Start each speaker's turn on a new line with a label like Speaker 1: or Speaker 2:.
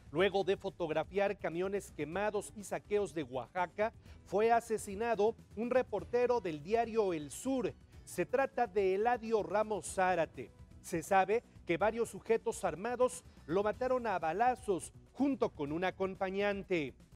Speaker 1: Luego de fotografiar camiones quemados y saqueos de Oaxaca, fue asesinado un reportero del diario El Sur. Se trata de Eladio Ramos Zárate. Se sabe que varios sujetos armados lo mataron a balazos junto con un acompañante.